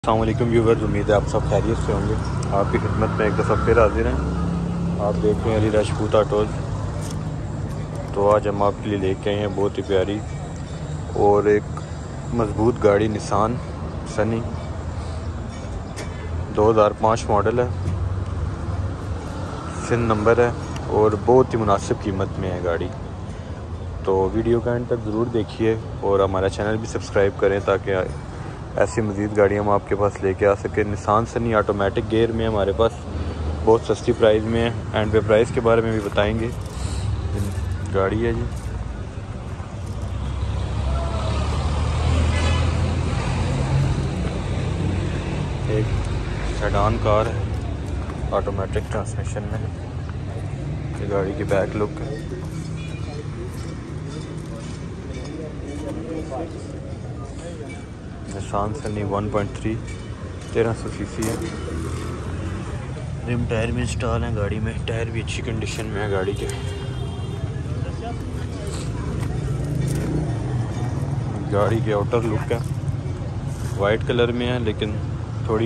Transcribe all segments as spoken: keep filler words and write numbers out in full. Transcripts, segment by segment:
अस्सलामुअलैकुम व्यूवर्स, उम्मीद है आप सब खैरियत से होंगे। आपकी खिदमत में एक दफ़ा फिर हाजिर हैं। आप देख रहे हैं अली राजपूत ऑटोज़। तो आज हम आपके लिए लेके आए हैं बहुत ही प्यारी और एक मज़बूत गाड़ी, निसान सनी दो हज़ार पाँच मॉडल है, सिन नंबर है और बहुत ही मुनासिब कीमत में है गाड़ी। तो वीडियो का एंड तक ज़रूर देखिए और हमारा चैनल भी सब्सक्राइब करें ताकि ऐसी मज़ीद गाड़ियाँ हम आपके पास लेके आ सकें। निसान सनी ऑटोमेटिक गियर में हमारे पास बहुत सस्ती प्राइस में है। एंड पे प्राइस के बारे में भी बताएंगे। गाड़ी है जी, एक सेडान कार है ऑटोमेटिक ट्रांसमिशन में। ये गाड़ी की बैक लुक है। Nissan Sunny one point three तेरह सौ सी सी है। रिम टायर में इंस्टॉल है गाड़ी में। टायर भी अच्छी कंडीशन में है गाड़ी के। गाड़ी के आउटर लुक है, वाइट कलर में है लेकिन थोड़ी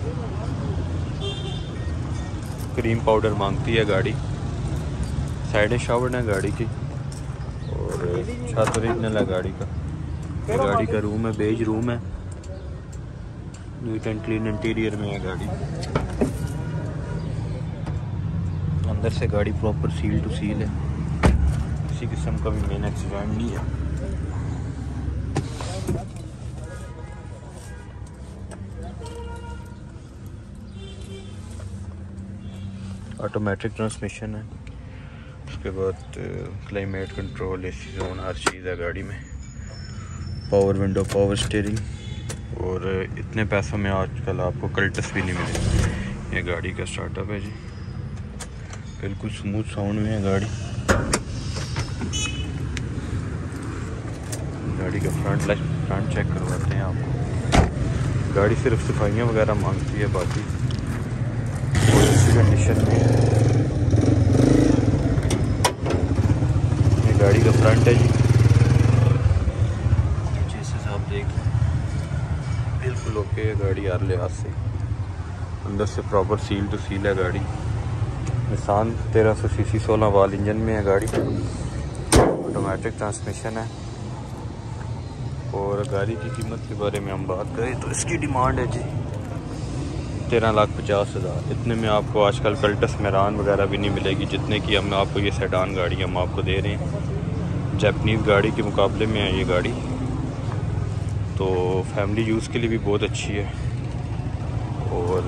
क्रीम पाउडर मांगती है गाड़ी। साइडें शावर्ड है गाड़ी की और छत ओरिजिनल है गाड़ी का। ये गाड़ी का रूम है, बेज रूम है, नीट एंड क्लीन इंटीरियर में है गाड़ी। अंदर से गाड़ी प्रॉपर सील टू सील है, किसी किस्म का भी मेन एक्सीडेंट नहीं है। ऑटोमेटिक ट्रांसमिशन है। उसके बाद क्लाइमेट कंट्रोल, एसी जोन, हर चीज़ है गाड़ी में। पावर विंडो, पावर स्टीयरिंग और इतने पैसों में आजकल आपको कल्टस भी नहीं मिलेगी। ये गाड़ी का स्टार्टअप है जी, बिल्कुल स्मूथ साउंड में है गाड़ी। गाड़ी का फ्रंट लाइट फ्रंट चेक करवाते हैं आपको। गाड़ी सिर्फ सफाइयाँ वगैरह मांगती है, बाकी बहुत अच्छी कंडीशन में है। ये गाड़ी का फ्रंट है जी, देख बिल्कुल ओके है गाड़ी हर लिहाज से। अंदर से प्रॉपर सील टू सील है गाड़ी। निसान तेरह सौ सी सी सोलह वाल इंजन में है गाड़ी। ऑटोमेटिक ट्रांसमिशन है। और गाड़ी की कीमत के बारे में हम बात करें तो इसकी डिमांड है जी तेरह लाख पचास हज़ार। इतने में आपको आजकल कल्टस मेरान वगैरह भी नहीं मिलेगी जितने की हम आपको ये सेडान गाड़ी हम आपको दे रहे हैं। जापानीज़ गाड़ी के मुकाबले में है ये गाड़ी, तो फैमिली यूज़ के लिए भी बहुत अच्छी है और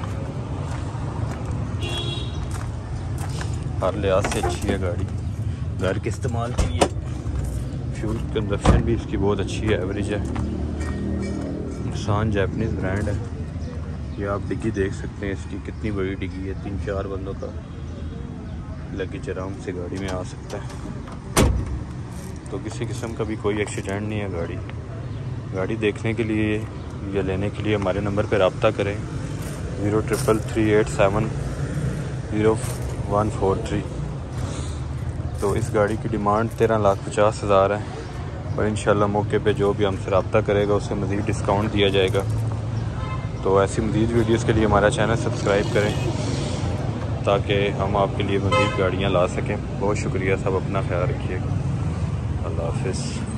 हर लिहाज से अच्छी है गाड़ी। घर के इस्तेमाल के लिए फ्यूल कंजप्शन भी इसकी बहुत अच्छी है, एवरेज है। निसान जापानीज़ ब्रांड है। ये आप डिग्गी देख सकते हैं इसकी कितनी बड़ी डिग्गी है। तीन चार बंदों का लगेज आराम से गाड़ी में आ सकता है। तो किसी किस्म का भी कोई एक्सीडेंट नहीं है गाड़ी। गाड़ी देखने के लिए या लेने के लिए हमारे नंबर पर रब्ता करें zero triple three eight seven zero one four three. तो इस गाड़ी की डिमांड तेरह लाख पचास हज़ार है और इंशाल्लाह मौके पे जो भी हमसे रब्ता करेगा उसे मज़ीद डिस्काउंट दिया जाएगा। तो ऐसी मज़ीद वीडियोज़ के लिए हमारा चैनल सब्सक्राइब करें ताकि हम आपके लिए मज़ीद गाड़ियाँ ला सकें। बहुत शुक्रिया, सब अपना ख्याल रखिएगा। अल्लाह हाफ़िज़।